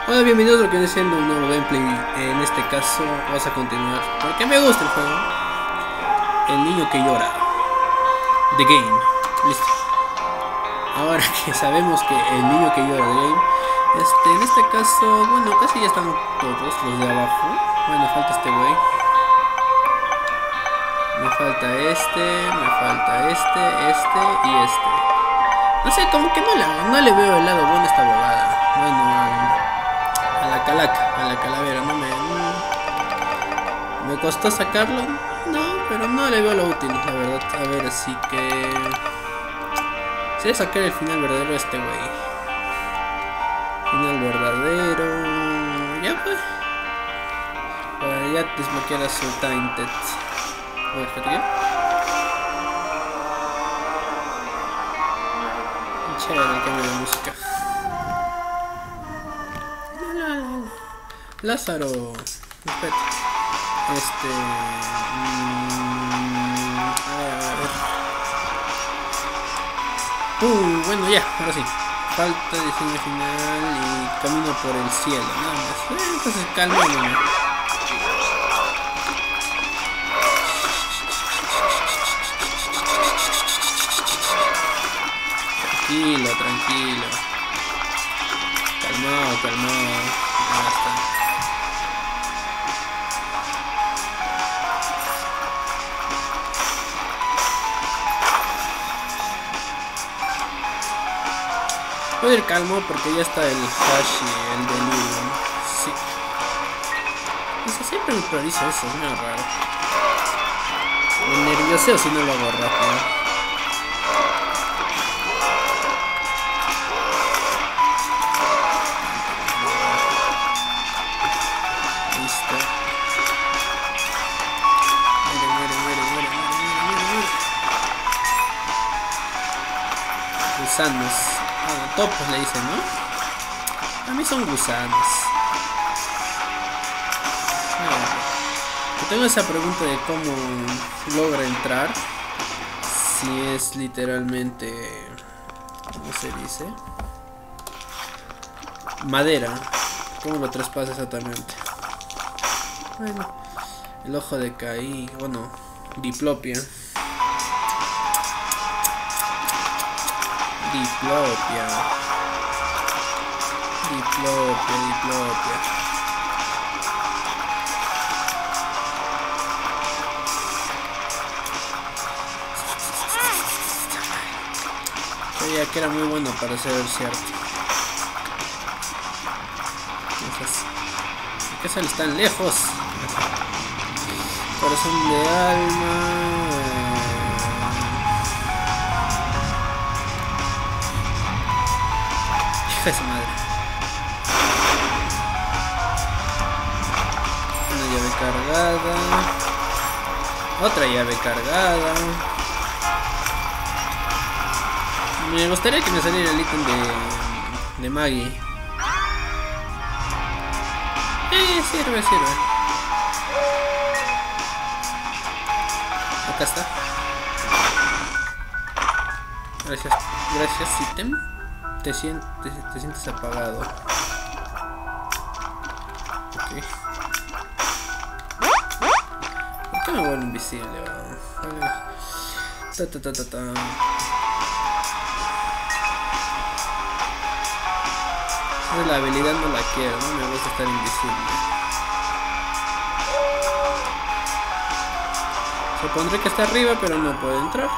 Hola, bienvenidos a lo que viene siendo un nuevo gameplay. En este caso vamos a continuar porque me gusta el juego. El niño que llora. The Game. Listo. Ahora que sabemos que el niño que llora The Game, en este caso, bueno, casi ya están todos los de abajo. Bueno, falta este güey. Me falta este y este. No sé, como que no le veo el lado bueno a esta bobada. Bueno, a la calaca, a la calavera, me costó sacarlo, no, pero no le veo lo útil, la verdad. A ver, así que si voy a sacar el final verdadero de este güey. Final verdadero, ya pues, para ya desbloquear a su Tainted. A ver, espérate, ¿ya? Chévere el cambio de música. Lázaro, espérate. Bueno, ya, ahora sí. Falta diseño final y camino por el cielo, nada más. Entonces calmémonos. Tranquilo. Calmado. Ya está. Voy a ir calmo porque ya está el Hashi, el delirio. Sí. Eso siempre me prioriza eso, es muy raro. Me nervioseo si no lo hago rápido. Gusanos. Topos le dicen, ¿no? A mí son gusanos. Tengo esa pregunta de cómo logra entrar. Si es literalmente, ¿cómo se dice? Madera. ¿Cómo lo traspasa exactamente? Bueno, el ojo de Caí. Bueno, diplopia. Sabía que era muy bueno para ser cierto. ¿Qué sale tan lejos? Corazón de alma. Hija de su madre. Una llave cargada. Otra llave cargada. Me gustaría que me saliera el ítem de Maggie. Sirve. Acá está. Gracias, ítem. Te sientes apagado. Ok. ¿Por qué me vuelvo invisible? La habilidad no la quiero, no me gusta estar invisible. Supondré que está arriba, pero no puede entrar.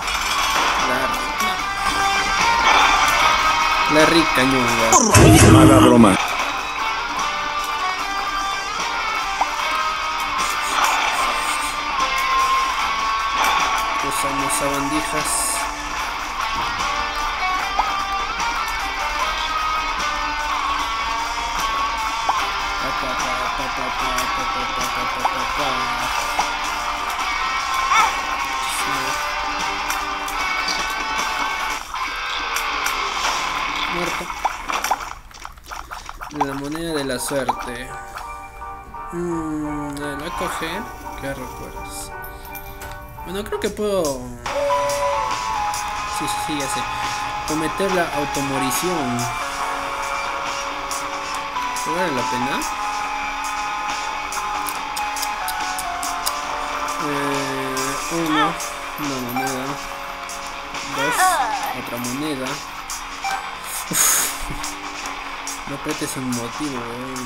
La rica ñonga. Mala broma. Usamos sabandijas. Muerto. La moneda de la suerte. La voy a coger. ¿Qué recuerdas? Bueno, creo que puedo. Sí, ya sé. Cometer la automorición. ¿Vale la pena? Una moneda. 2, otra moneda. Uf. No apretes sin motivo,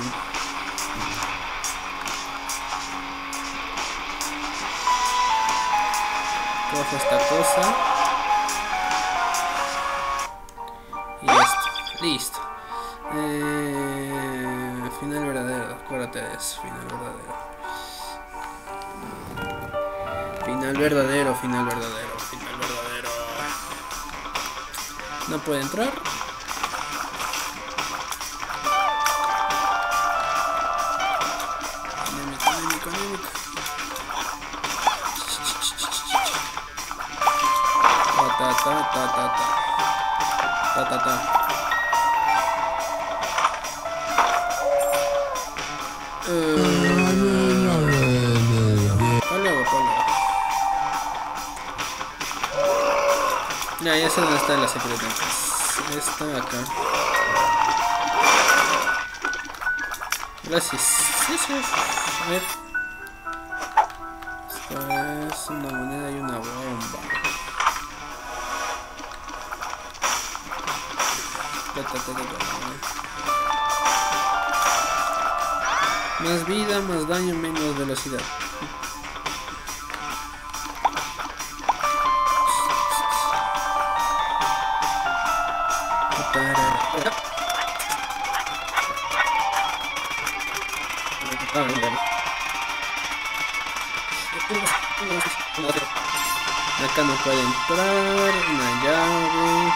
Cojo esta cosa. Y esto. Listo. Final verdadero. Acuérdate de eso. Final verdadero. Final verdadero. Final verdadero. Final verdadero. No puede entrar. Anémico. Ta. Ya sé dónde está la secreta. Está acá. Gracias. Sí. A ver. Esta es una moneda y una bomba. Más vida, más daño, menos velocidad. Acá no puede entrar. Una llave.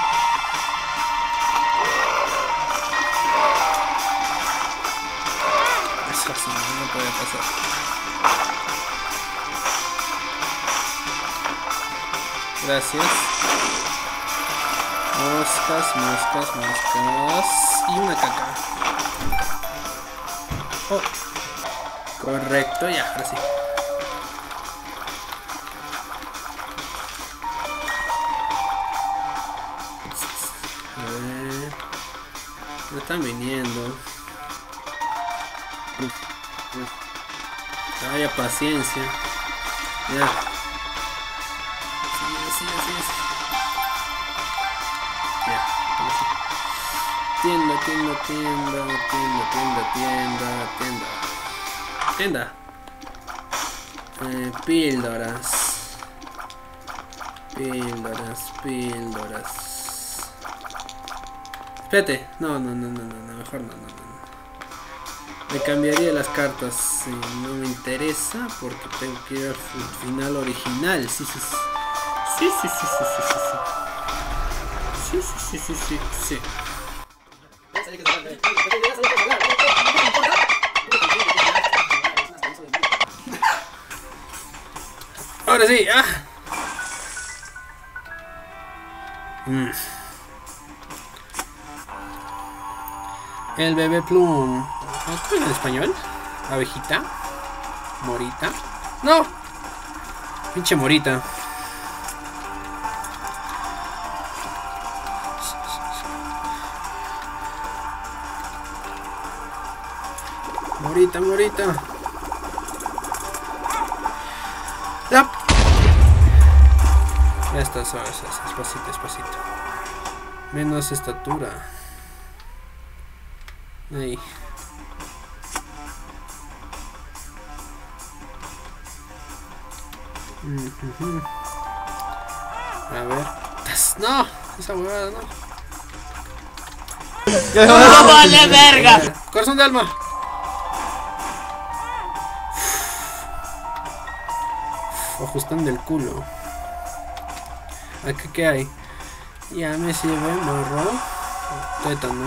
No puede pasar. Gracias. Moscas. Y una caca. Oh. Correcto, ya, ahora sí. A ver. Me están viniendo. Vaya paciencia. Ya. Sí. Ya. Tienda. Píldoras. Espérate. No, mejor no. Me cambiaría las cartas si no me interesa porque tengo que ir al final original. Sí. Ahora sí, El bebé plum. ¿Cómo es en español? Abejita. Morita. ¡No! Pinche morita. Morita. ¡Lap! Ya está, despacito. Menos estatura. Ahí. A ver. ¡No! Esa huevada, no. ¡No vale verga! Corazón de alma. Ajustando el culo. ¿Aquí qué hay? Ya me sirve morro. Tétano.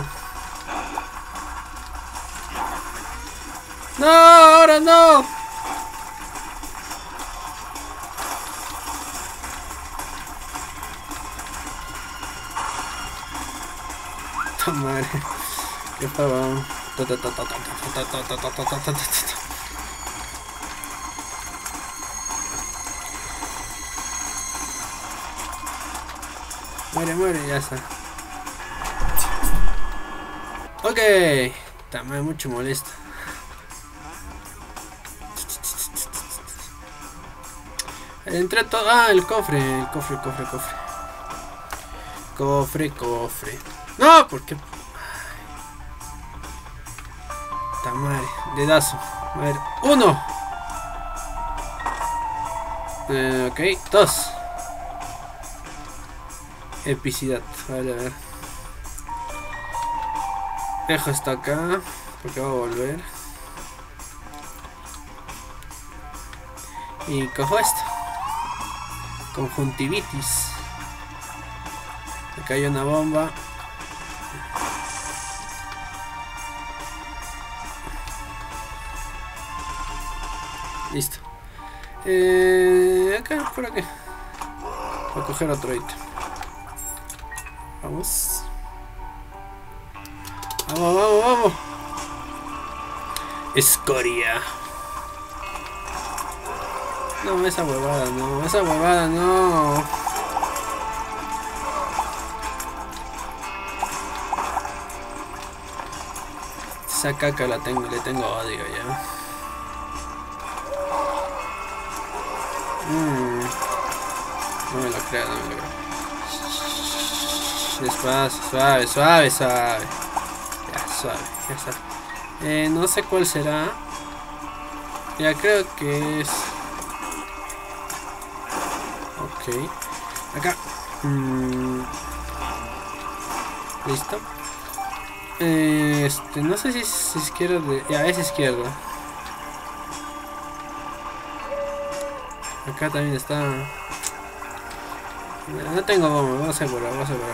¡No! ¡Ahora no! Madre, qué pavón. Muere, ya está. Ok. También mucho molesta. Entre todo. Ah, el cofre. El cofre. Cofre. No, ¿por qué? Madre, dedazo. A ver, 1. Ok, 2. Epicidad. Vale, a ver. Dejo esto acá. Porque va a volver. Y cojo esto. Conjuntivitis. Acá hay una bomba. Listo. Acá, por acá. Voy a coger otro ítem. Vamos. Vamos. Escoria. No, esa huevada no. Esa caca le tengo odio ya. No me lo creo. Despacio, suave. Ya está. No sé cuál será. Ya creo que es. Ok. Acá. Listo. No sé si es izquierda de. Ya, es izquierda. Acá también está. No tengo bomba, vamos a asegurar.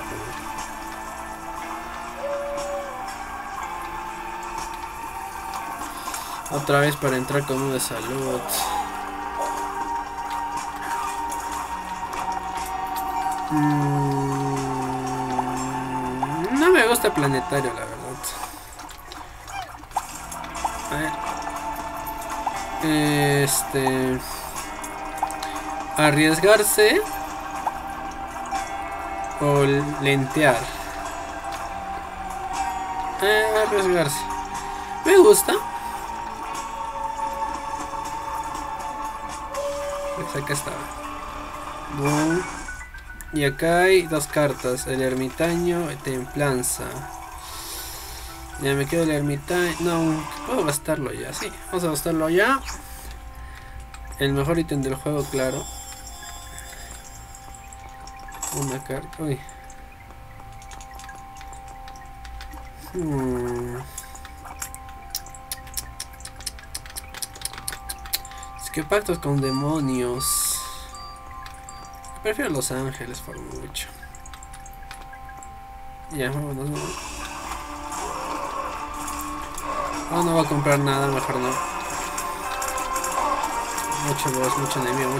Otra vez para entrar con uno de salud. No me gusta el planetario, la verdad. A ver. Arriesgarse o lentear. Arriesgarse. Me gusta. Pues acá está. Boom. Y acá hay 2 cartas. El ermitaño y templanza. Ya me quedo el ermitaño. No, puedo gastarlo ya. Sí, vamos a gastarlo ya. El mejor ítem del juego, claro. Una carta. Uy. Es que pactos con demonios. Prefiero los ángeles por mucho. Ya, vámonos. No voy a comprar nada, mejor no. Mucho boss, mucho enemigo.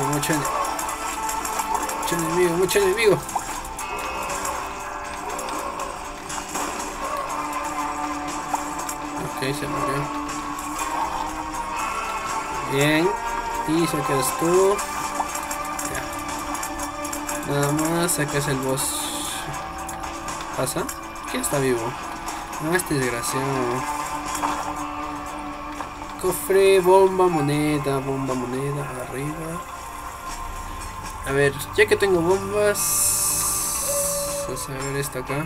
Ok, se murió. Bien. Y sacas tú. Ya. Nada más sacas el boss. ¿Pasa? ¿Quién está vivo? No, este desgraciado. Cofre, bomba, moneda, arriba. A ver, ya que tengo bombas, vamos a ver esto acá.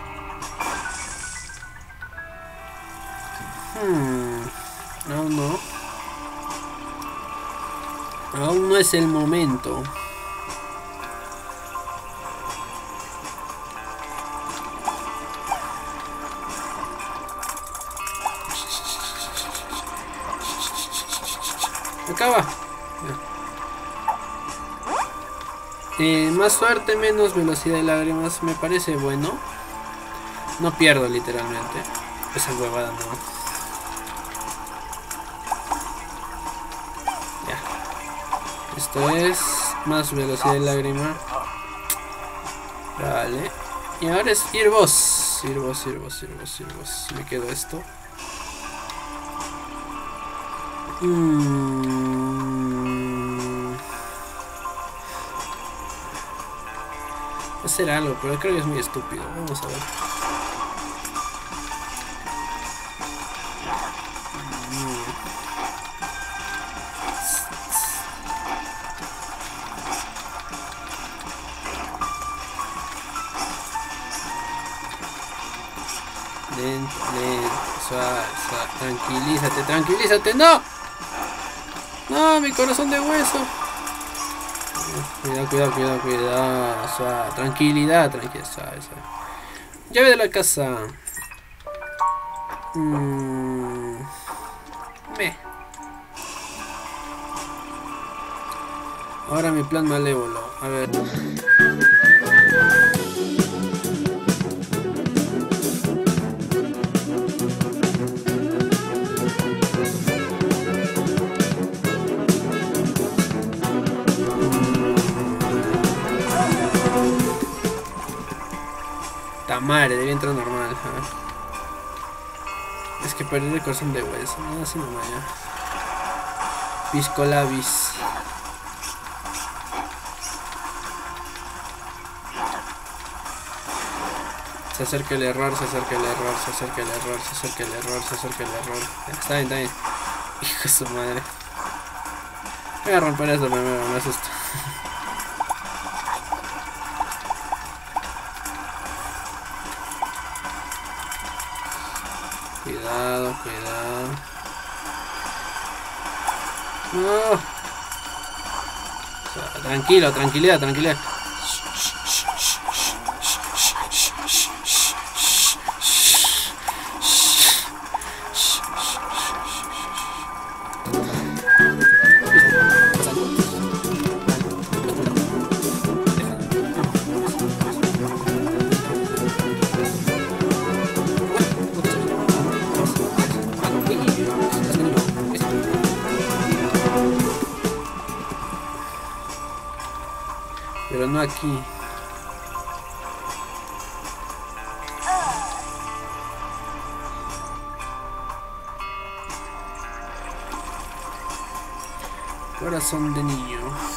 Aún no es el momento. Acaba. Más suerte, menos velocidad de lágrimas. Me parece bueno. No pierdo literalmente. Esa huevada no. Ya. Esto es más velocidad de lágrima. Vale. Y ahora es ir boss. Me quedo esto. Hacer algo, pero creo que es muy estúpido. Vamos a ver. Lento, suave, suave. Tranquilízate, tranquilízate. ¡No! ¡No! Mi corazón de hueso. Cuidado, cuidado, cuidado, cuidado. Suave. Tranquilidad, tranquilidad, suave, suave. Llave de la casa. Ahora mi plan malévolo. A ver. Madre, debía entrar normal. Es que perdí el corazón de hueso. No, así no vaya. Piscolabis. Se acerca el error, se acerca el error, se acerca el error, se acerca el error, se acerca el error. Está bien, está bien. Hijo de su madre. Voy a romper esto primero, me asusto. Cuidado, cuidado. No. O sea, tranquilo, tranquilidad, tranquilidad. Pero no aquí. Corazón de niño.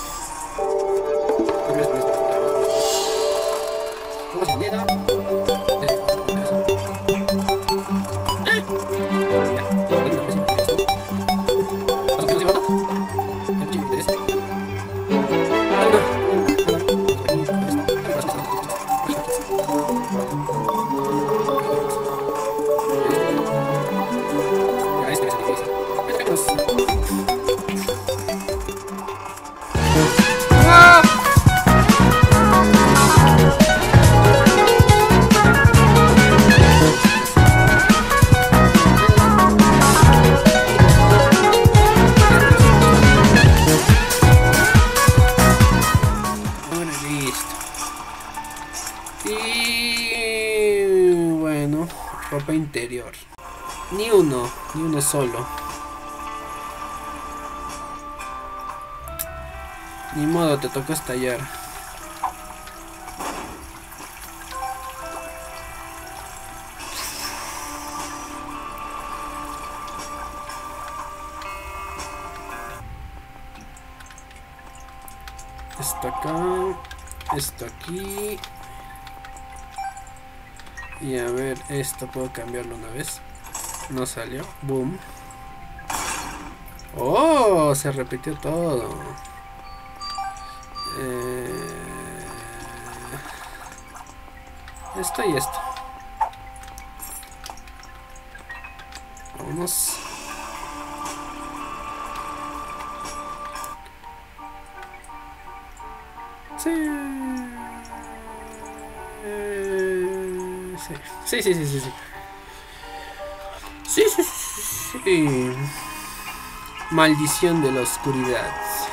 Ropa interior. Ni uno solo. Ni modo, te tocó estallar. Esto acá, esto aquí. Y a ver, esto puedo cambiarlo una vez. No salió. Boom. Oh, se repitió todo. Esto y esto. Vámonos. Sí. Sí. Sí. Maldición de la oscuridad.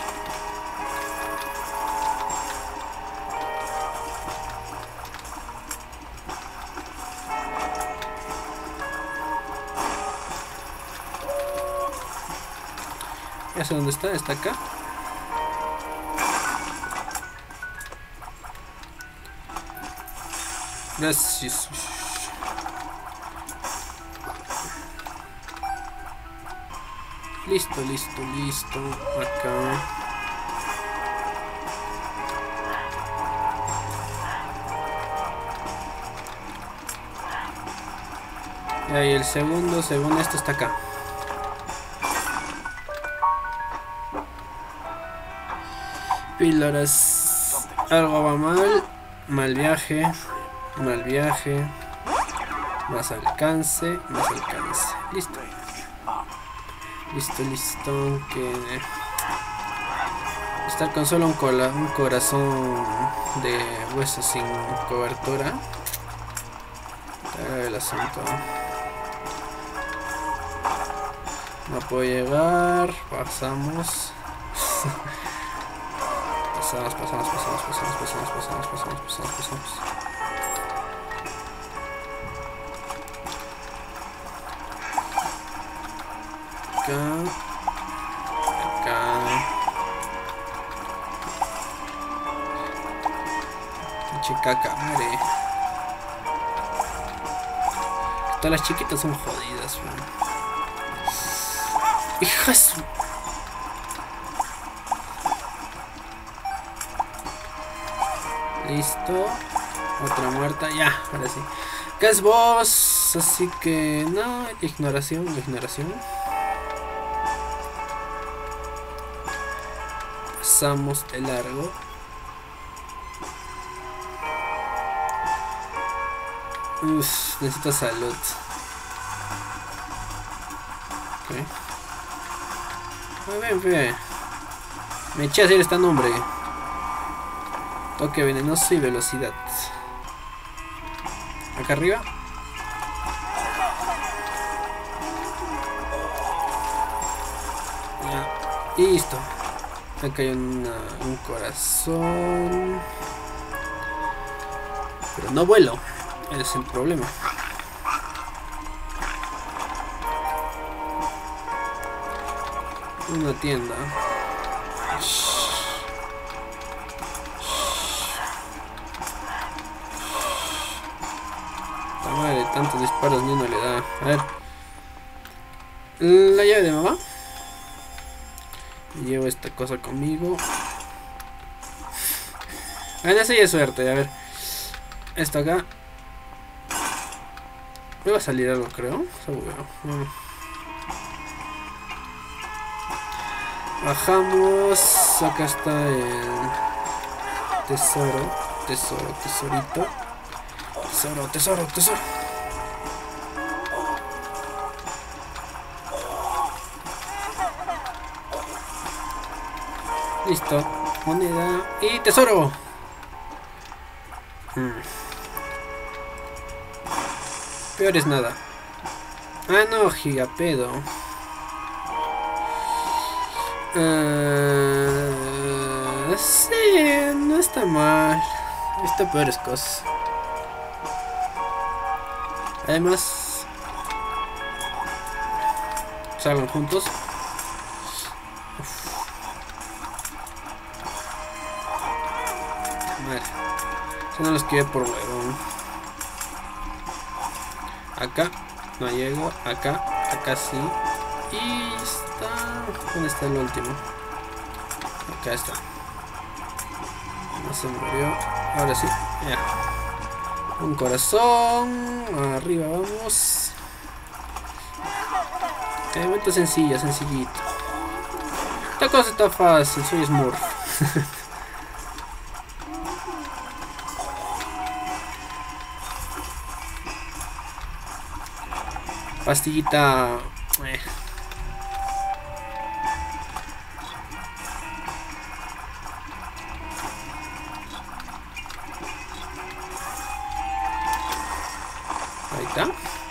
¿Ya sé dónde está? ¿Está acá? Gracias. Listo. Acá. Y ahí el segundo, según esto, está acá. Píldoras. Algo va mal. Mal viaje. Mal viaje. Más alcance. Más alcance. Listo. Listo, listo. Que estar con solo un corazón de hueso sin cobertura. El asunto. No puedo llegar. Pasamos. Pasamos. Acá. Pinche caca, madre. Todas las chiquitas son jodidas, man. Hijas. Listo. Otra muerta. Ya, ahora sí. Acá es boss. Así que no, ignoración. Pasamos de largo. Necesito salud. Okay. Ven. Me eché a hacer este nombre. Toque venenoso y velocidad. Acá arriba. Ya. Y listo. Acá hay un corazón. Pero no vuelo. Ese es el problema. Una tienda. La madre, tantos disparos ni uno le da. A ver. La llave de mamá. Llevo esta cosa conmigo. Esa ya es suerte. A ver. Esto acá. Me va a salir algo, creo. Bajamos. Acá está el tesorito. Tesoro. Listo. Moneda y tesoro. Peor es nada. Ah, no, gigapedo. Sí, no está mal. Esto peores cosas. Además, salgan juntos. Madre, si no los quiero por huevón. Acá no llego, acá sí. Y está. ¿Dónde está el último? Acá está. No se murió. Ahora sí, ya. Un corazón. Arriba vamos. De momento sencillito. Esta cosa está fácil, soy Smurf. Pastillita. Ahí está.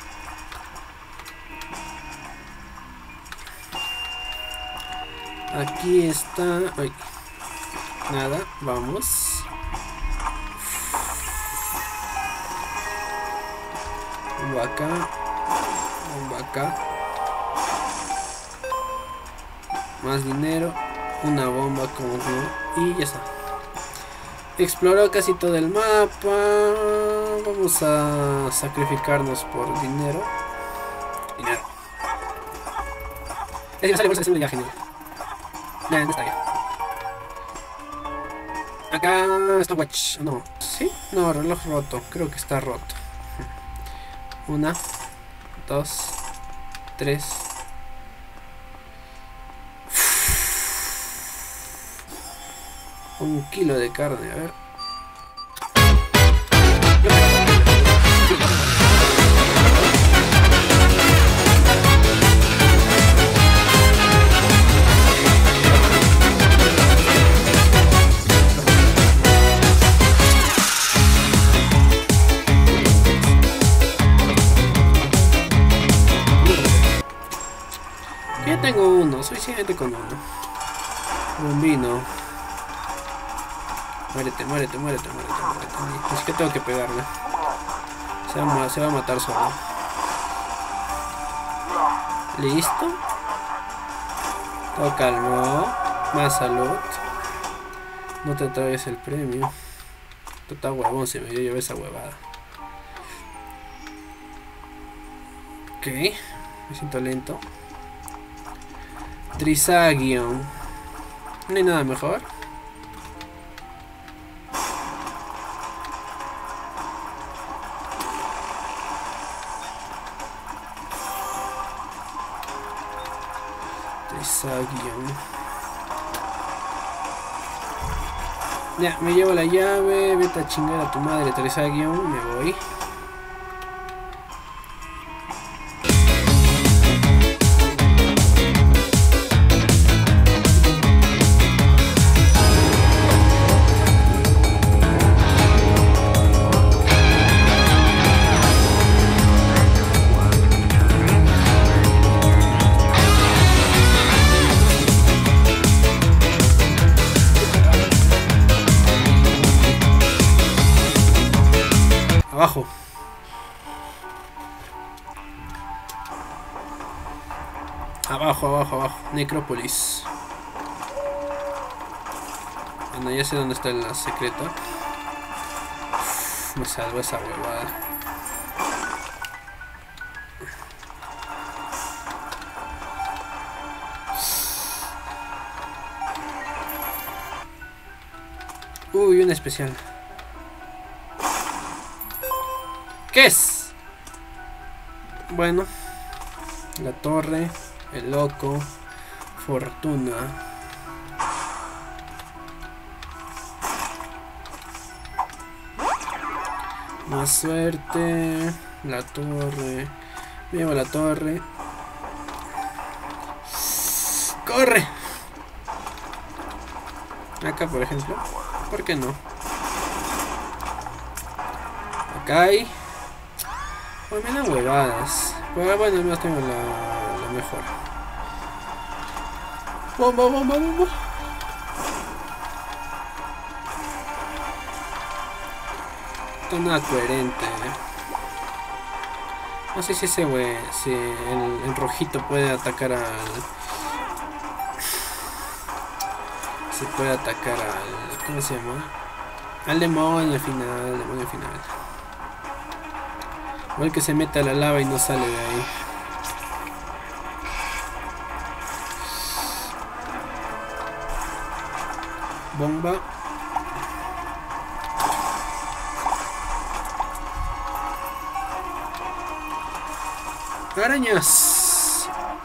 Aquí está. Ay. Nada, vamos. Un vaca. Más dinero. Una bomba como no. Y ya está. Exploró casi todo el mapa. Vamos a sacrificarnos por dinero. Es que sale bolsa de seguridad, genial. ¿Dónde está ya? Acá está watch. No. ¿Sí? No, reloj roto. Creo que está roto. 1, 2, 3. Un kilo de carne, a ver. Ya tengo uno, suficiente con uno. Un vino. Muérete, muérete, muérete, muérete, muérete. Es que tengo que pegarle. Se va a matar solo. ¿Listo? Todo calmo. Más salud. No te traes el premio. Tú estás huevón, se me dio esa huevada. Ok. Me siento lento. Trisagion. No hay nada mejor. Trisagion. Ya, me llevo la llave. Vete a chingar a tu madre, Trisagion. Me voy. Abajo. Abajo, abajo, abajo. Necrópolis. Bueno, ya sé dónde está la secreta. Uf, me salvó esa huevada. Uy, un especial. ¿Qué es? Bueno, la torre, el loco, fortuna. Más suerte, la torre. Me llevo la torre. ¡Corre! Acá, por ejemplo. ¿Por qué no? Acá hay. Pues me dan huevadas. Pero bueno, al menos tengo la mejor. ¡Bomba, bomba, bomba! Esto no es coherente. No sé si ese güey, si el rojito puede atacar al... Se puede atacar al... ¿Cómo se llama? Al demonio final, demonio final. O el que se mete a la lava y no sale de ahí. Bomba. Arañas.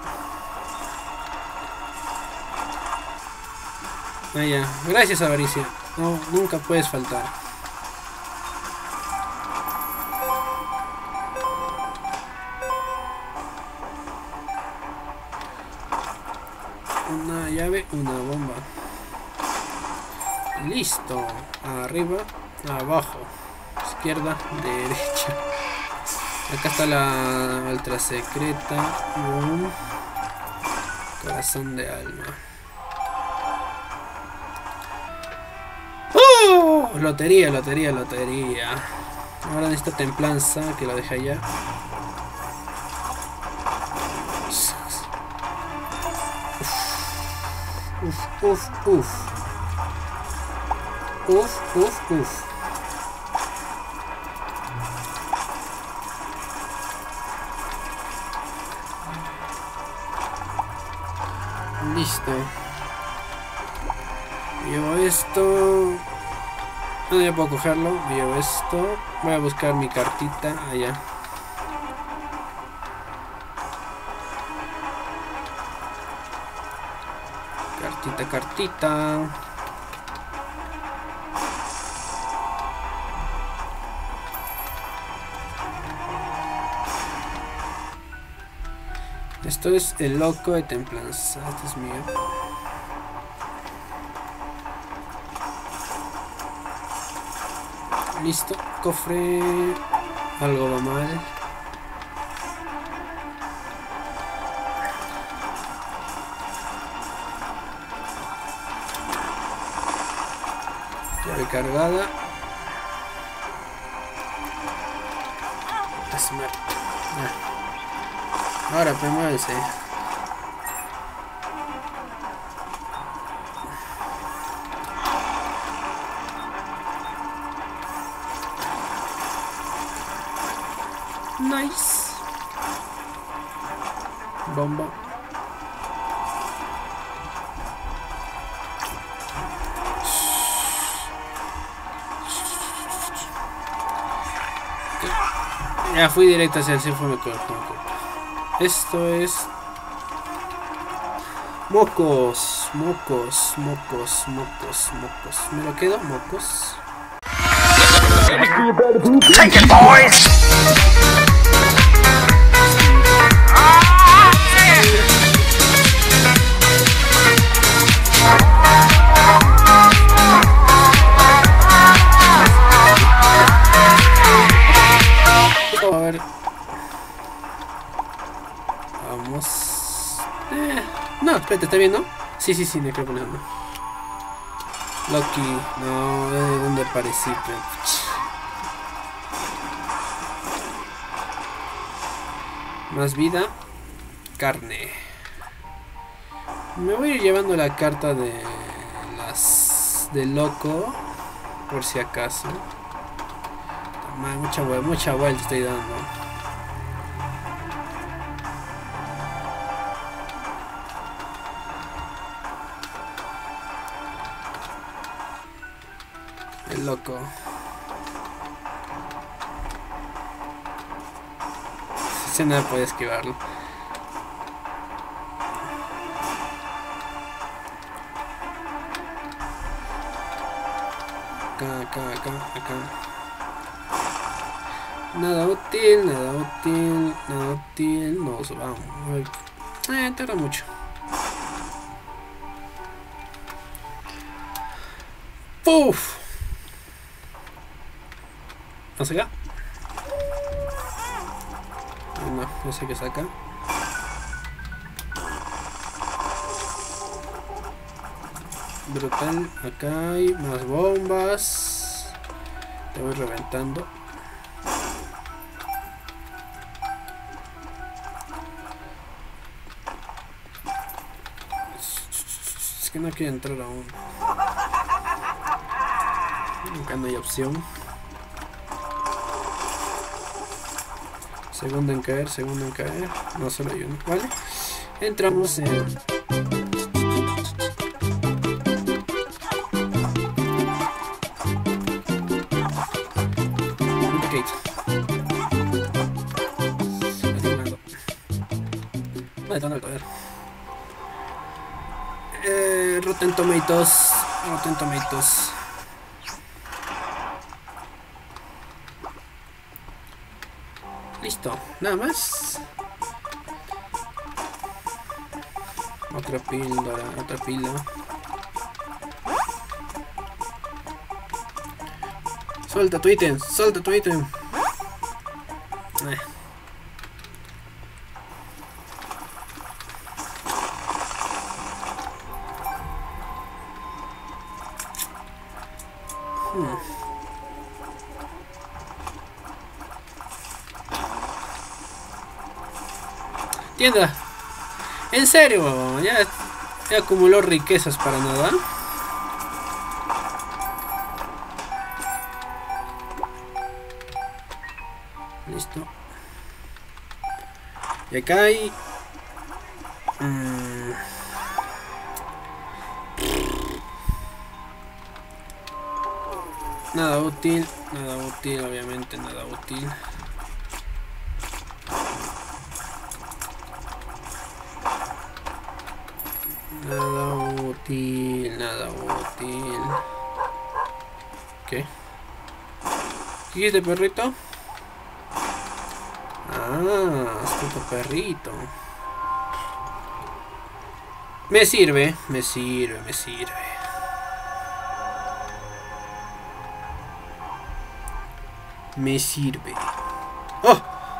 Ah, ya. Gracias, avaricia. No, nunca puedes faltar. Una llave, una bomba. Listo. Arriba, abajo, izquierda, derecha. Acá está la ultra secreta. Corazón de alma. ¡Oh! Lotería, lotería, lotería. Ahora necesito templanza, que lo deje allá. Uf, uf, uf. Uf, uf, uf. Listo. Llevo esto. No, ya puedo cogerlo. Llevo esto. Voy a buscar mi cartita allá. Cartita, cartita. Esto es el loco de templanza. Este es mío. Listo. Cofre. Algo va mal. Llave cargada. Ahora pues muévese. Nice. Bomba. Ya fui directo hacia el círculo, me corto. Esto es mocos, mocos, mocos, mocos, mocos. ¿Me lo quedo? Mocos. Take it, boys. A ver. Vamos. No, espérate, ¿está bien, no? Sí, necropoliano. Loki, no, ¿de dónde aparecí? Más vida, carne. Me voy a ir llevando la carta de las de loco, por si acaso. Mucha vuelta estoy dando. El loco. Ese nada puede esquivarlo. Acá. Nada útil. Nos vamos. Tarda mucho. ¡Puf! ¿Hacia acá? No sé qué es acá. Brutal. Acá hay más bombas. Te voy reventando. Es que no quiero entrar aún. Acá no hay opción. Segundo en caer. No solo hay uno. Vale. Entramos en... Rotten Tomatoes. Listo, nada más. Otra píldora, otra pila. Suelta tu ítem. Tienda. En serio, ya acumuló riquezas para nada. Listo. Y acá hay... Nada útil, obviamente nada útil. Nada útil, nada útil. ¿Qué? ¿Qué es de perrito? Ah, astuto perrito. Me sirve, me sirve, me sirve. Me sirve. ¡Oh!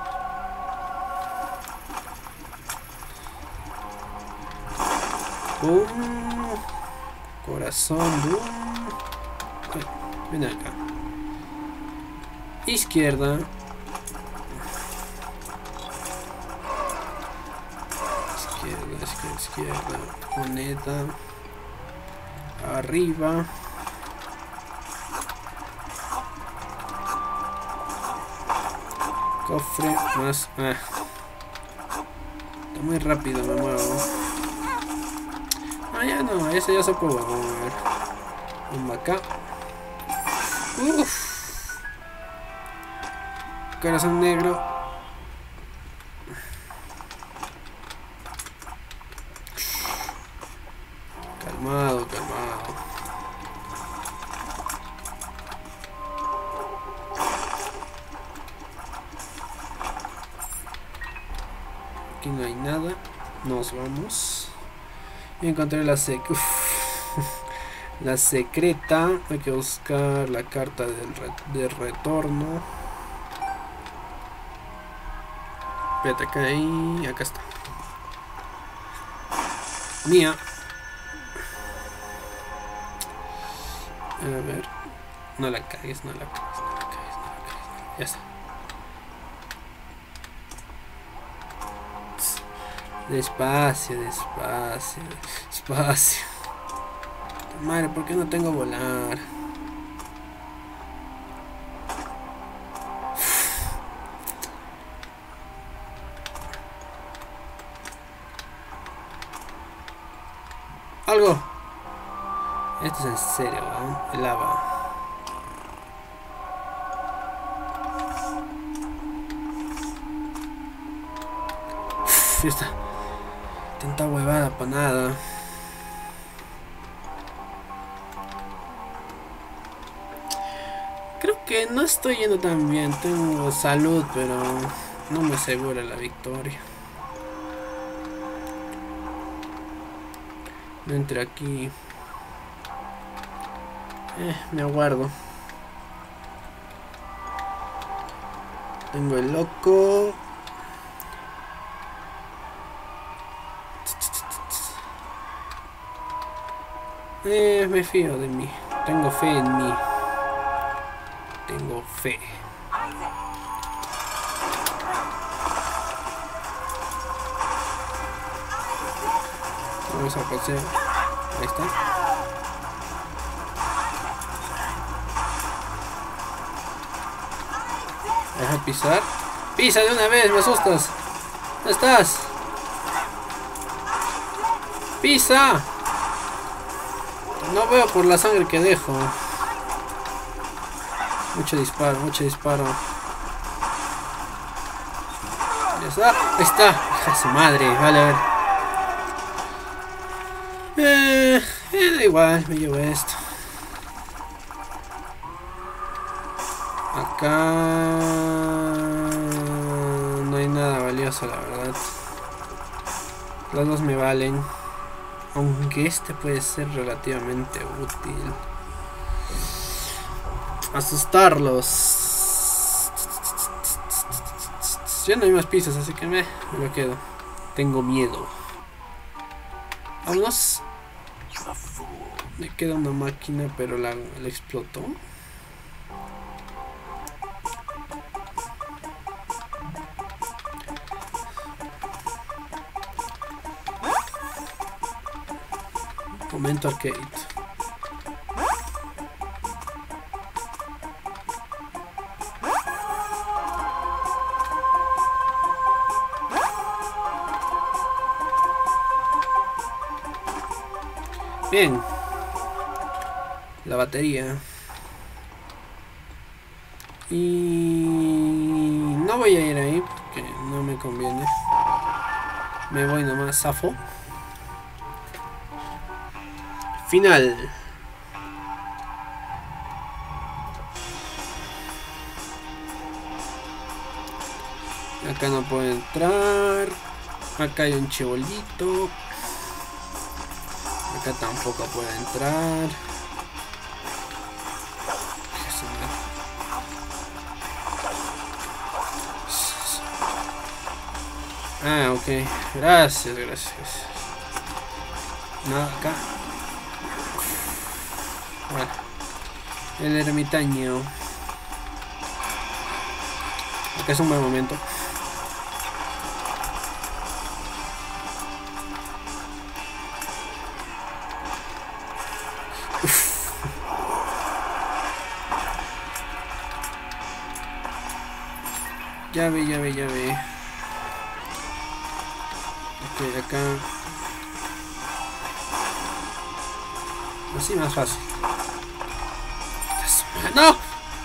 ¡Bum! Corazón, boom. Ven acá. Izquierda. Izquierda, izquierda, izquierda. Moneda. Arriba. Cofre más. Está muy rápido, me muevo. Ya no, ese ya se puede mover. Un acá. Uff. Corazón negro. Calmado, calmado. Aquí no hay nada. Nos vamos. Y encontré la la secreta. Hay que buscar la carta del retorno. Espérate, acá ahí. Acá está. Mía. A ver. No la cagues, no la cagues, no la cagues, no la cagues. Ya está. Despacio, despacio, despacio. Madre, ¿por qué no tengo volar? Algo. Esto es en serio, ¿no? El lava. Ya está. Tanta huevada para nada. Creo que no estoy yendo tan bien. Tengo salud, pero no me asegura la victoria. No entre aquí. Me aguardo. Tengo el loco. Me fío de mí. Tengo fe en mí. Tengo fe. Vamos a pasar. Ahí está. Deja pisar. Pisa de una vez, me asustas. ¿Dónde estás? Pisa. No veo por la sangre que dejo. Mucho disparo, mucho disparo. Ya está. Ahí está. Hija de su madre. Vale, a ver. Da igual, me llevo esto. Acá no hay nada valioso, la verdad. Los dos me valen. Aunque este puede ser relativamente útil. Asustarlos. Ya no hay más pisos, así que me lo quedo. Tengo miedo. Vámonos. Me queda una máquina, pero la explotó. Momento arcade. Bien. La batería. Y no voy a ir ahí porque no me conviene. Me voy nomás, zafo. Final. Acá no puedo entrar. Acá hay un chibolito. Acá tampoco puedo entrar. Ah, ok. Gracias, gracias. Nada, acá. Bueno. El ermitaño. Acá es un buen momento. Ya ve. Ok, acá. Así más fácil. ¡No!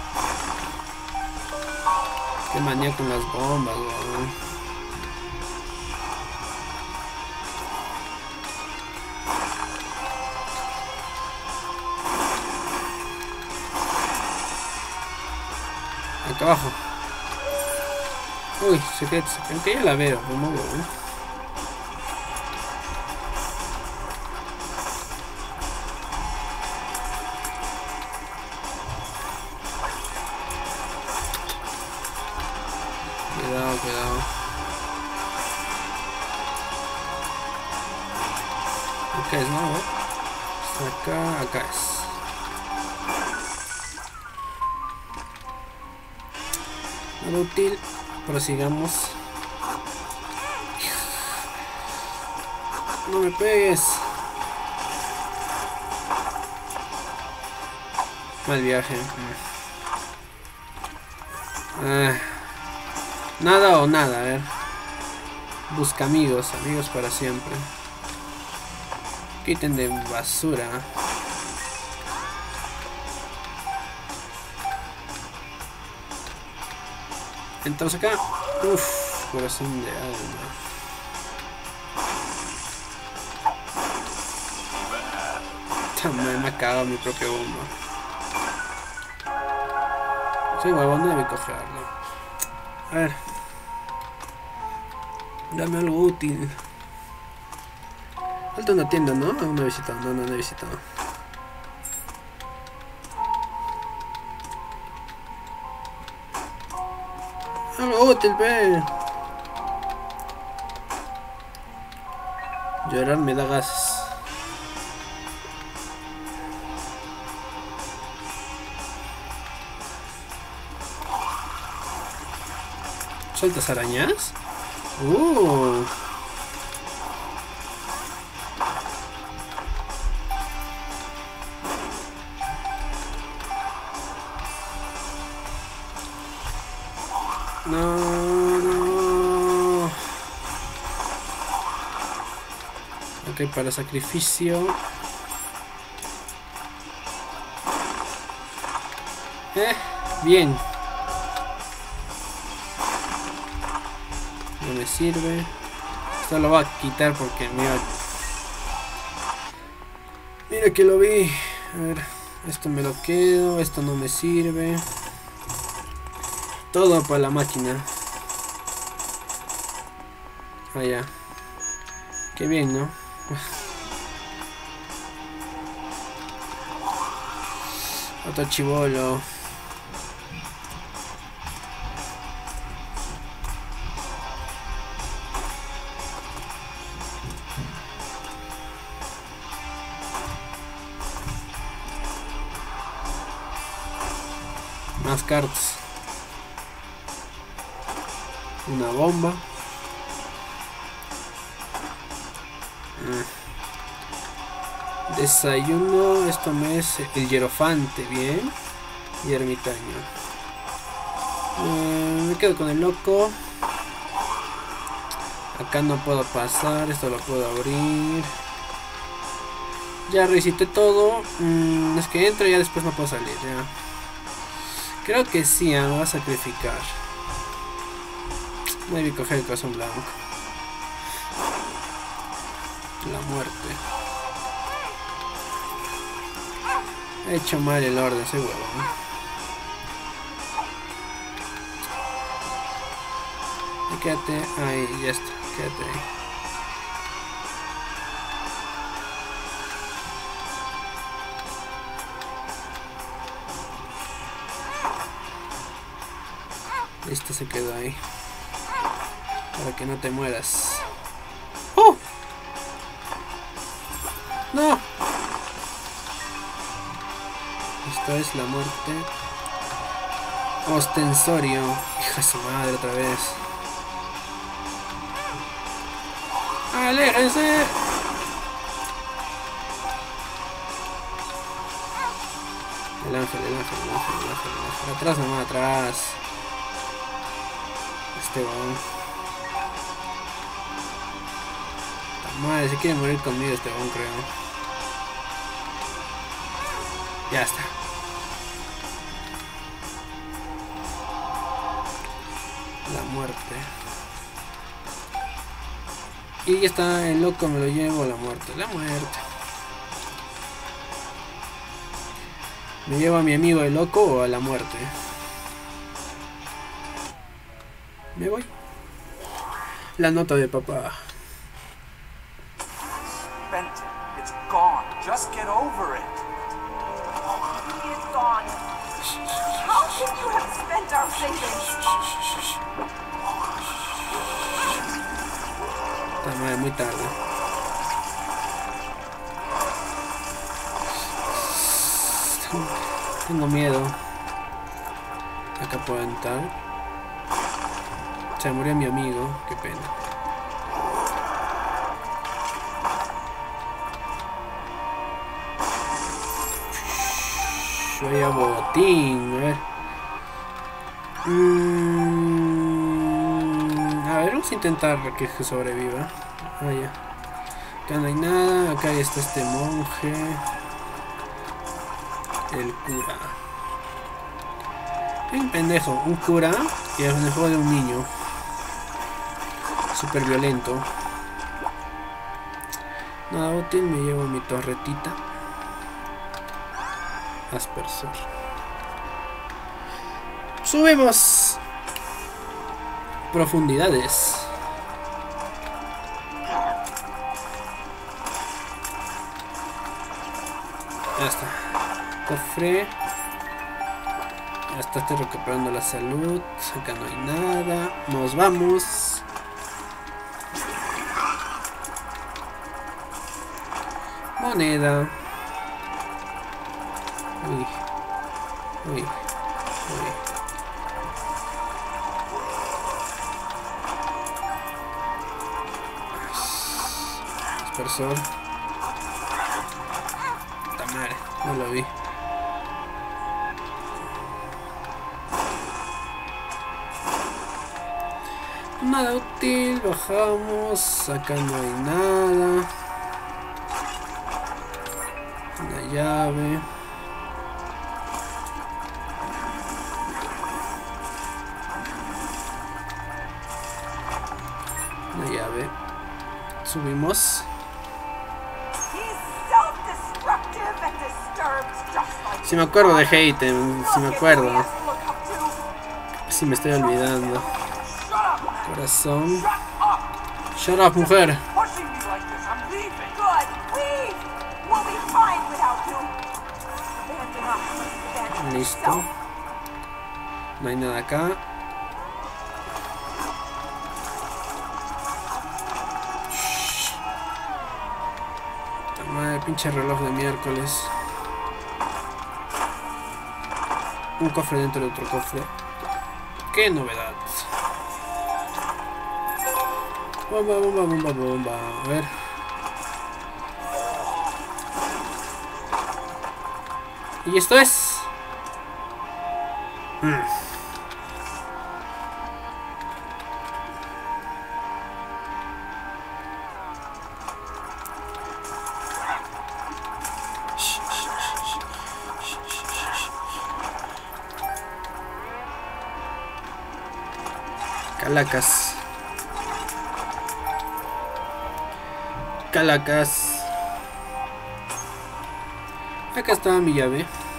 Qué manía con las bombas, weón. Acá abajo. Uy, secretos. Aunque ya la veo, me muevo, Cuidado. Acá es, ¿no? Acá es. Nada útil. Prosigamos. No me pegues. Mal viaje. Nada o nada, a ver. Busca amigos para siempre. Quiten de basura. Entonces acá. Uff, corazón de alma. También me ha cagado mi propia bomba. Soy huevón, debe cogerlo. A ver. Dame algo útil. Falta una tienda, ¿no? No he visitado, no he visitado. Algo útil, ve. Llorar me da gases. ¿Sueltas arañas? No. Ok, para sacrificio. Bien. No me sirve. Esto lo voy a quitar porque mira que lo vi. A ver, esto me lo quedo. Esto no me sirve. Todo para la máquina. Ya. Qué bien, ¿no? Otro chibolo. Más cartas. Una bomba. Desayuno. Esto me es el hierofante. Bien. Y ermitaño. Me quedo con el loco. Acá no puedo pasar. Esto lo puedo abrir. Ya revisité todo. Es que entro y ya después no puedo salir. Ya. Creo que sí, me va a sacrificar. Voy a coger el corazón blanco. La muerte. He hecho mal el orden, ese huevo, ¿no? Y quédate ahí, ya está, quédate ahí. Listo, se quedó ahí. Para que no te mueras. ¡Oh! ¡No! Esto es la muerte. Ostensorio. Hija de su madre otra vez. ¡Aléjense! El ángel. Atrás nomás, atrás. Este bon. Madre, se quiere morir conmigo este bon, creo. Ya está. La muerte. Y ya está, el loco me lo llevo a la muerte. La muerte. ¿Me llevo a mi amigo el loco o a la muerte? Me voy. La nota de papá. Spent it. It's gone. Just get over it. It's gone. How could you have spent our savings? Está mal, muy tarde. Tengo miedo. Acá puedo entrar. Se murió mi amigo, qué pena. Voy a botín, a ver. A ver, vamos a intentar que sobreviva. Ah, ya. Acá no hay nada, acá está este monje. El cura. Un pendejo, un cura y es un juego de un niño. Súper violento. Nada útil, me llevo mi torretita. Aspersor. Subimos. Profundidades. Ya está. Cofre. Ya está, estoy recuperando la salud. Acá no hay nada. Nos vamos. Moneda. Uy. Aspersor. Puta madre, no lo vi. Nada útil, bajamos. Acá no hay nada. Una llave. Una llave. Subimos. Si me acuerdo de Hayden, si me acuerdo. Si me estoy olvidando. Corazón. Shut up, mujer. Listo. No hay nada acá. Madre, pinche reloj de miércoles. Un cofre dentro de otro cofre. ¡Qué novedad! Bomba. A ver. Y esto es... Calacas. Acá está mi llave.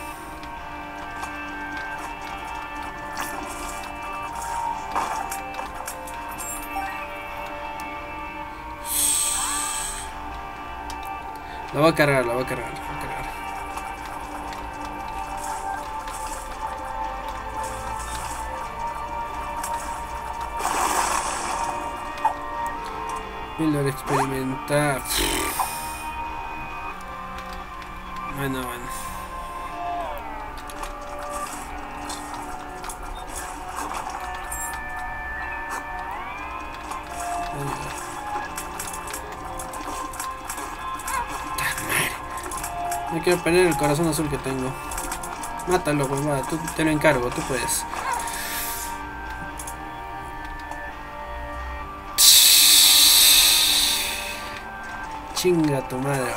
La voy a cargar, la voy a cargar, la voy a cargar. Miller experimentar. Bueno. No quiero perder el corazón azul que tengo. Mátalo, huevada, tú te lo encargo, tú puedes. Chinga tu madre.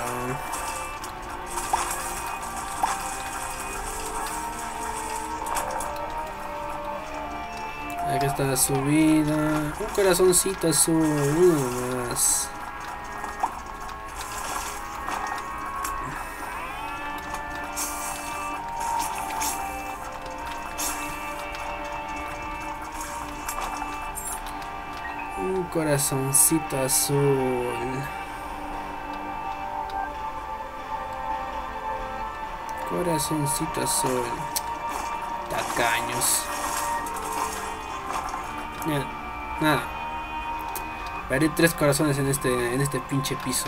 Aquí está la subida. Un corazoncito azul, uno más. Un corazoncito azul. Corazoncito azul. Tacaños. Nada. Perdí 3 corazones en este pinche piso.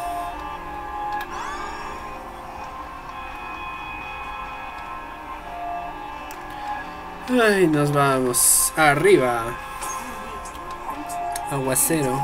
Ay, nos vamos. Arriba. Aguacero.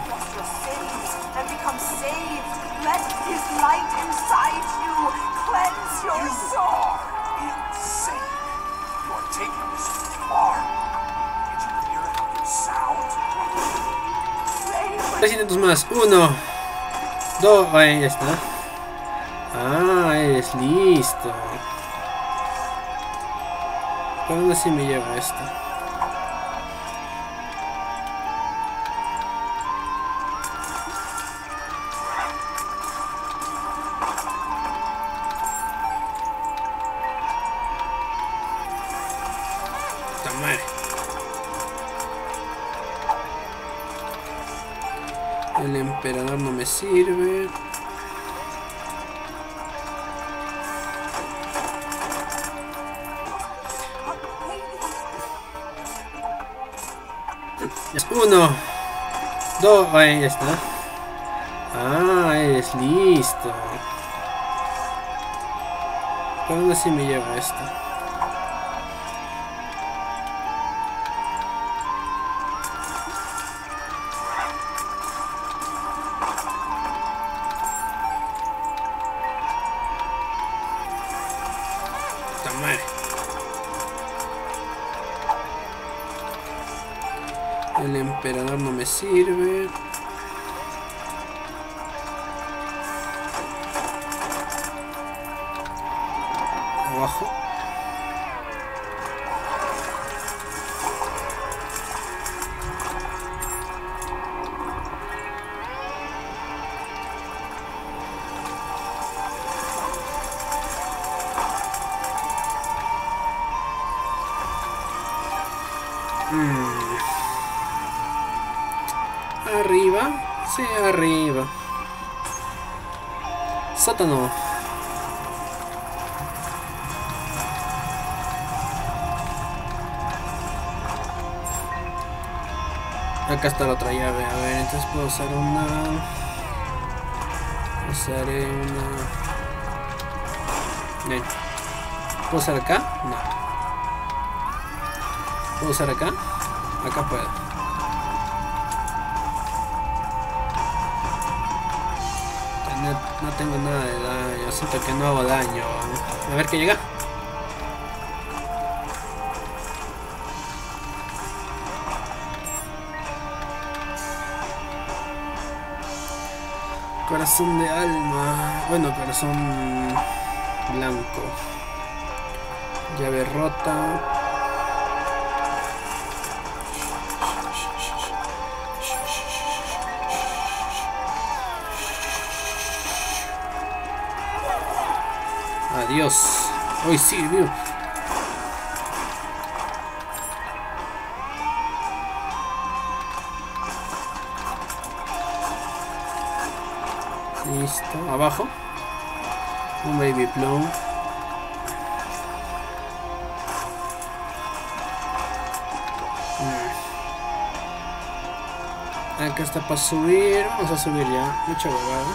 Tres intentos más. 1, 2. Ahí está. Ah, eres listo. ¿Por dónde sí me lleva esto? El emperador no me sirve. Uno, 2, ahí está. Ah, eres listo. ¿Por dónde sí me lleva esto? El emperador no me sirve. Abajo. Arriba, sí, arriba. Sótano. Acá está la otra llave. A ver, entonces puedo usar una. Usaré una. Bien. ¿Puedo usar acá? No. ¿Puedo usar acá? Acá puedo. No tengo nada de daño, siento que no hago daño. A ver qué llega. Corazón de alma. Bueno, corazón blanco. Llave rota. Adiós. Hoy sirvió. Listo. Abajo. Un baby plum. Acá está para subir. Vamos a subir ya. Mucha huevada.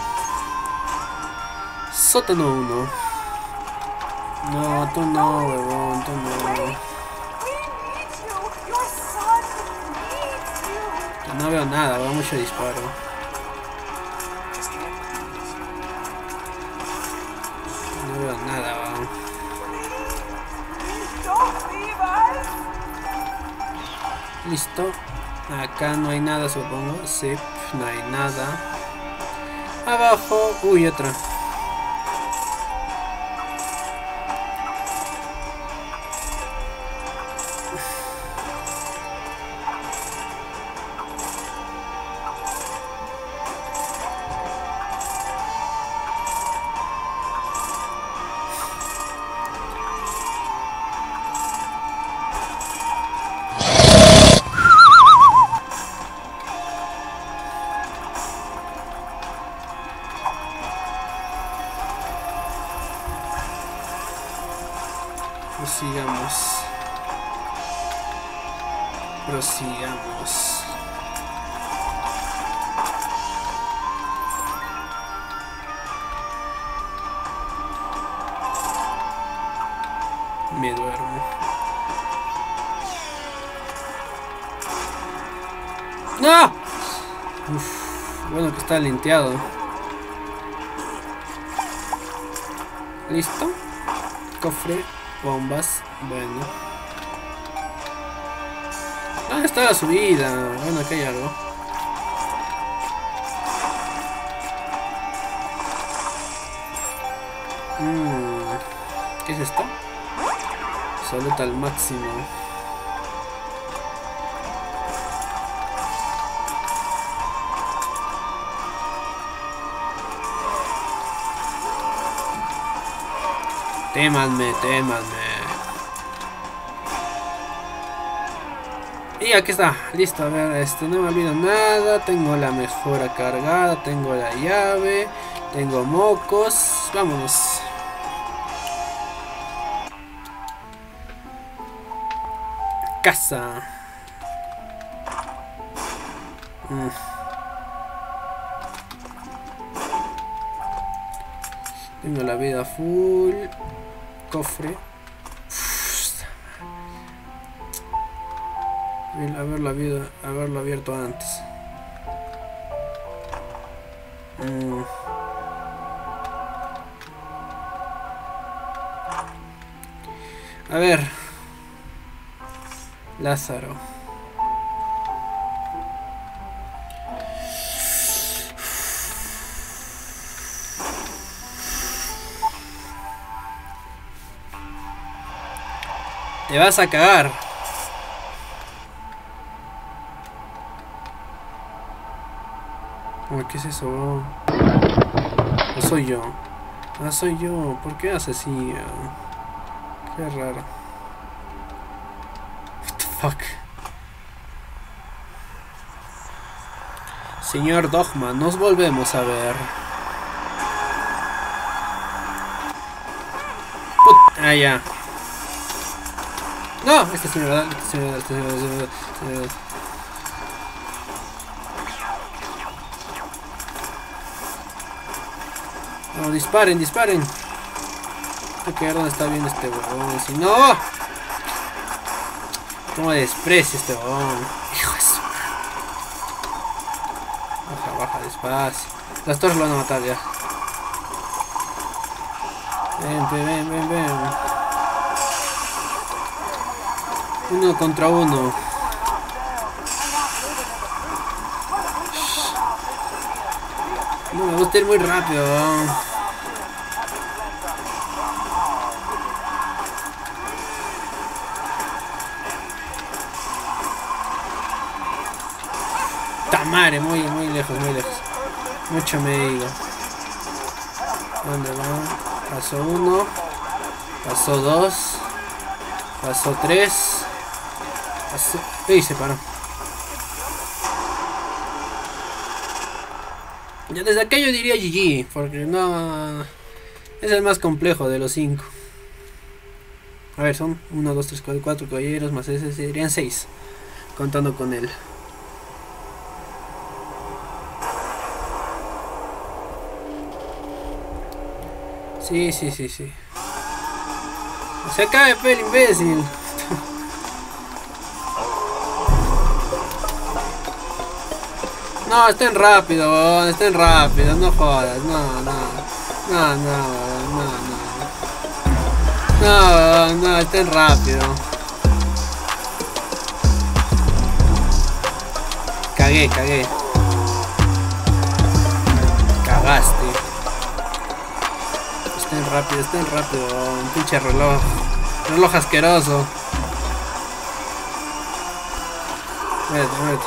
Sótano 1. No, tú no, huevón, tú no. We need you. Your son needs you. No veo nada, veo mucho disparo. No veo nada, weón. Don't leave us. Listo. Acá no hay nada, supongo. Sí, no hay nada. Abajo. Uy, otra. Prosigamos. Prosigamos. Me duermo. ¡No! Uf, bueno que está linteado. ¿Listo? Cofre. Bombas, bueno. ¿Dónde está la subida? Bueno, aquí hay algo. ¿Qué es esto? Salud al máximo. Témanme, témanme. Y aquí está, listo, a ver, no me olvido nada. Tengo la mejora cargada, tengo la llave, tengo mocos. Vámonos. Casa. Tengo la vida full. Cofre. Haberlo abierto antes. A ver. Lázaro. Te vas a cagar. ¿Qué es eso? ¿O soy yo? Ah, soy yo. ¿Por qué hace así? Qué raro. What the fuck. Señor Dogma, nos volvemos a ver. Ah, ya. No, este sí me va a dar. No, disparen, disparen. Tengo que ver dónde está bien este huevón. Si no, cómo desprecia este huevón. Hijo de su madre. Baja, baja, despacio. Las torres lo van a matar ya. Ven. Uno contra uno. No, me gusta ir muy rápido. Tamare, muy lejos, muy lejos. Mucho me he ido. ¿Dónde va? Pasó uno. Pasó dos. Pasó tres. Pasó... ¡Ey! Se paró. Ya desde acá yo diría GG, porque no Es el más complejo de los 5. A ver, son 1, 2, 3, 4 caballeros más ese serían 6. Contando con él. Sí. Se acaba de pel, imbécil. No, estén rápido, no jodas, no, estén rápido. Cagué. Cagaste. Estén rápido, un pinche reloj asqueroso. Vete.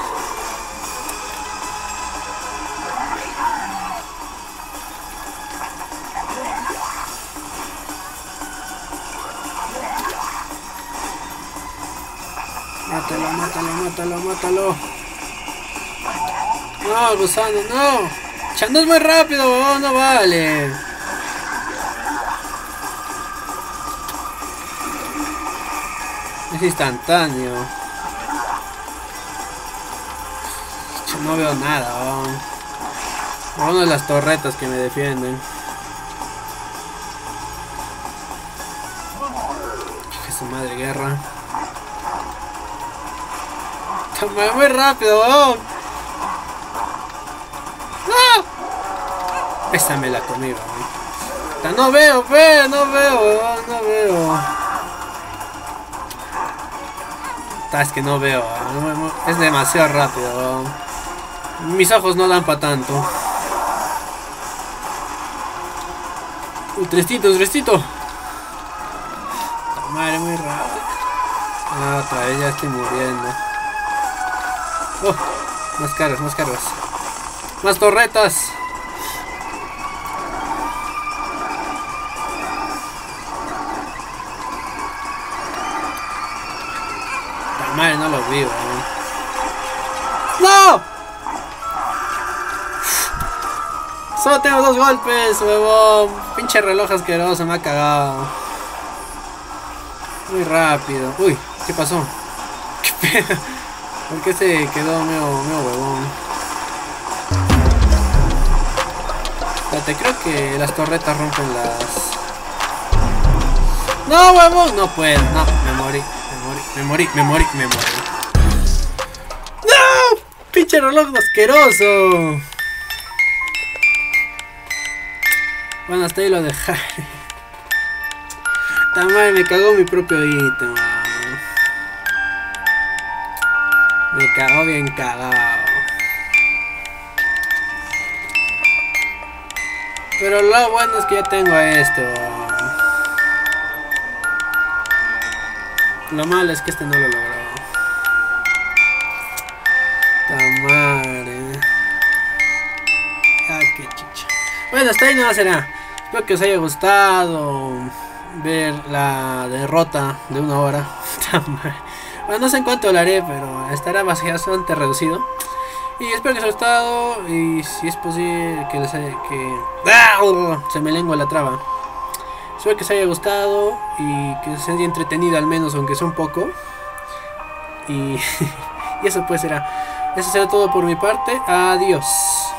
Mátalo. No, gusano, no. No es muy rápido, no vale. Es instantáneo. Yo no veo nada. Uno de las torretas que me defienden. Que su madre guerra. Toma muy rápido. ¡No! Esa me la comí. No veo. Es que no veo, es demasiado rápido. Mis ojos no dan para tanto. Trestito. Madre, muy rápido. Otra vez ya estoy muriendo. Más cargas. Más torretas. Madre, no lo vi, ¡No! Solo tengo 2 golpes, huevón. Pinche reloj asqueroso, me ha cagado. Muy rápido. Uy, ¿qué pasó? ¿Qué pedo? ¿Por qué se quedó medio huevón? Espérate, creo que las torretas rompen las... ¡No, huevón! No puedo, no, me morí. ¡No! ¡Pinche reloj asqueroso! Bueno, hasta ahí lo dejaré. También me cagó mi propio ítem. Me cagó bien cagado. Pero lo bueno es que ya tengo esto. Lo malo es que este no lo logró. Madre. Qué chicha. Bueno, hasta ahí nada será. Espero que os haya gustado ver la derrota de 1 hora. Bueno, no sé en cuánto lo haré, pero estará bastante reducido. Y espero que os haya gustado. Y si es posible que les haya... se me lengua la traba. Espero que os haya gustado y que os haya entretenido al menos, aunque sea un poco. Y eso pues será. Eso será todo por mi parte. Adiós.